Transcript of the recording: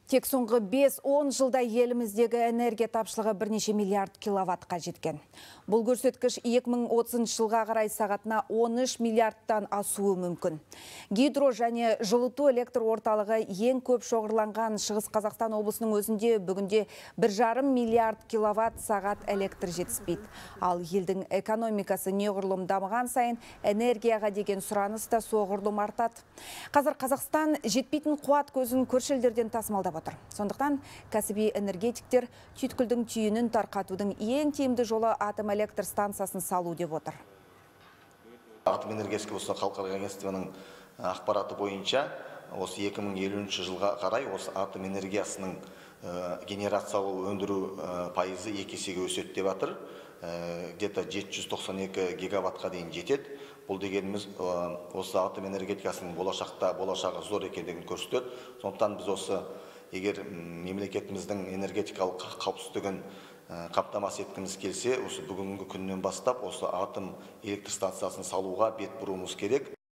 Тек соңғы 5-10 жылда еліміздегі энергия тапшылығы бірнеше миллиард киловаттқа жеткен. Бұл көрсеткіш 2030 жылға қарай сағатына 13 миллиардтан асуы мүмкін. Гидро және жылыту электр орталығы ең көп шоғырланған Шығыс Қазақстан облысының өзінде бүгінде 1,5 миллиард киловатт сағат электр жетіспейді. Ал елдің экономикасы неғұрлым дамыған сайын энергияға деген сұраныс та соғұрлым артады. Қазір Қазақстан жетпейтін қуат көзін көрші елдерден тасымалдап отыр. Сондықтан кәсіби энергетиктер түйткілдің түйінін тарқатудың ең тиімді жолы атом электр станциясын салу деп отыр. Атом энергетика халықаралық агенттігінің ақпараты бойынша осы 2050 жылға қарай осы атом энергиясының генерациялау өндіру пайызы 2 есеге өседі деп жатыр. Где-то 792 гигаваттқа дейін жетеді. Бұл дегеніміз осы атом энергетикасының болашағы зор екендігін көрсетеді. Сондықтан біз осы егер мемлекетіміздің энергетикалық қауіпсіздігін қамтамасыз еткіміз келсе, осы бүгінгі күннен бастап осы атом электр станциясын салуға бет бұруымыз керек.